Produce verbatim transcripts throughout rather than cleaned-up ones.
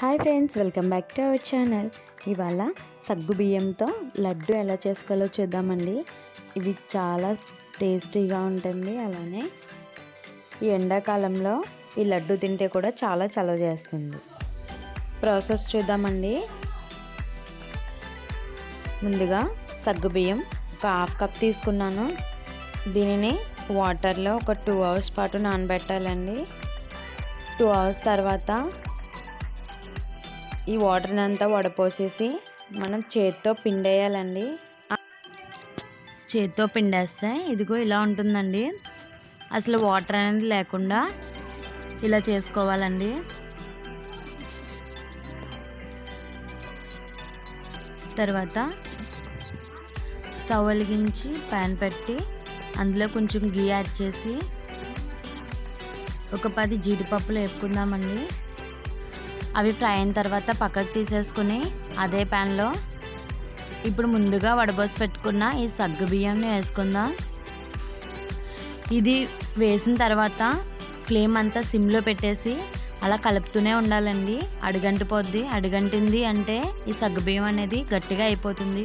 Hi friends, welcome back to our channel. ఇవాళ సగ్గు బియ్యంతో లడ్డు ఎలా చేసుకోవాలో చూద్దామండి. ఇది చాలా టేస్టీగా ఉంటుంది. అలానే ఈ ఎండాకాలంలో ఈ లడ్డు తింటే కూడా చాలా చలవ చేస్తుంది. ప్రాసెస్ చూద్దామండి. ముందుగా సగ్గు బియ్యం ఒక హాఫ్ కప్ తీసుకున్నాను. దీనిని వాటర్లో ఒక టూ అవర్స్ పాటు నానబెట్టాలండి. టూ అవర్స్ తర్వాత ఈ వాటర్ని అంతా వడపోసేసి మనం చేత్తో పిండేయాలండి. చేత్తో పిండేస్తే ఇదిగో ఇలా ఉంటుందండి. అసలు వాటర్ అనేది లేకుండా ఇలా చేసుకోవాలండి. తర్వాత స్టవ్ వెలిగించి ప్యాన్ పెట్టి అందులో కొంచెం గీ యాడ్ చేసి ఒక పది జీడిపప్పులు వేపుకుందామండి. అవి ఫ్రై అయిన తర్వాత పక్కకు తీసేసుకుని అదే ప్యాన్లో ఇప్పుడు ముందుగా వడబోసి పెట్టుకున్న ఈ సగ్గు బియ్యంని వేసుకుందాం. ఇది వేసిన తర్వాత ఫ్లేమ్ అంతా సిమ్లో పెట్టేసి అలా కలుపుతూనే ఉండాలండి. అడుగంటిపోద్ది. అడుగంటింది అంటే ఈ సగ్గు బియ్యం అనేది గట్టిగా అయిపోతుంది.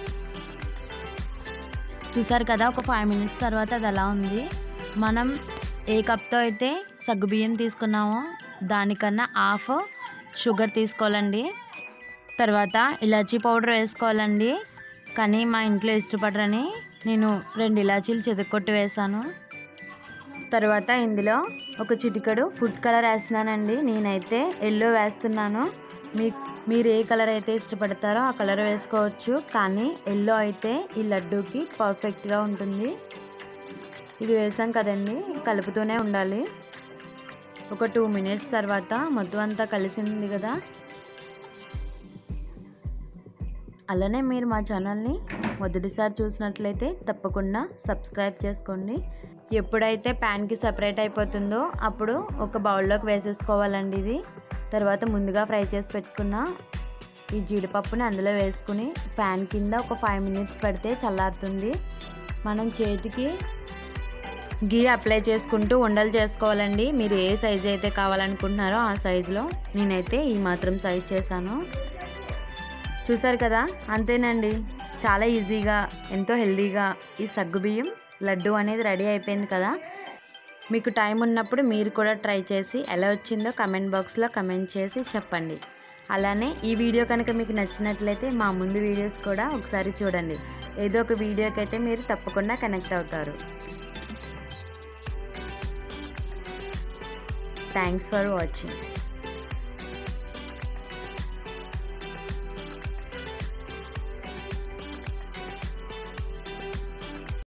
చూసారు కదా, ఒక ఫైవ్ మినిట్స్ తర్వాత అది అలా ఉంది. మనం ఏ కప్తో అయితే సగ్గు బియ్యం తీసుకున్నామో దానికన్నా హాఫ్ షుగర్ తీసుకోవాలండి. తర్వాత ఇలాచీ పౌడర్ వేసుకోవాలండి. కానీ మా ఇంట్లో ఇష్టపడరని నేను రెండు ఇలాచీలు చితక్కొట్టి వేసాను. తర్వాత ఇందులో ఒక చిటికెడు ఫుడ్ కలర్ వేస్తున్నానండి. నేనైతే ఎల్లో వేస్తున్నాను. మీ మీరు ఏ కలర్ అయితే ఇష్టపడతారో ఆ కలర్ వేసుకోవచ్చు. కానీ ఎల్లో అయితే ఈ లడ్డూకి పర్ఫెక్ట్గా ఉంటుంది. ఇది వేసాం కదండి, కలుపుతూనే ఉండాలి. ఒక టూ మినిట్స్ తర్వాత మొత్తం అంతా కలిసింది కదా. అలానే మీరు మా ఛానల్ని మొదటిసారి చూసినట్లయితే తప్పకుండా సబ్స్క్రైబ్ చేసుకోండి. ఎప్పుడైతే ప్యాన్కి సపరేట్ అయిపోతుందో అప్పుడు ఒక బౌల్లోకి వేసేసుకోవాలండి ఇది. తర్వాత ముందుగా ఫ్రై చేసి పెట్టుకున్న ఈ జీడిపప్పుని అందులో వేసుకుని ప్యాన్ కింద ఒక ఫైవ్ మినిట్స్ పెడితే చల్లారుతుంది. మనం చేతికి గీ అప్లై చేసుకుంటూ ఉండలు చేసుకోవాలండి. మీరు ఏ సైజు అయితే కావాలనుకుంటున్నారో ఆ సైజులో. నేనైతే ఈ మాత్రం సైజ్ చేశాను. చూసారు కదా, అంతేనండి. చాలా ఈజీగా ఎంతో హెల్తీగా ఈ సగ్గుబియ్యం లడ్డు అనేది రెడీ అయిపోయింది కదా. మీకు టైం ఉన్నప్పుడు మీరు కూడా ట్రై చేసి ఎలా వచ్చిందో కమెంట్ బాక్స్లో కమెంట్ చేసి చెప్పండి. అలానే ఈ వీడియో కనుక మీకు నచ్చినట్లయితే మా ముందు వీడియోస్ కూడా ఒకసారి చూడండి. ఏదో ఒక వీడియోకి అయితే మీరు తప్పకుండా కనెక్ట్ అవుతారు. Thanks for watching.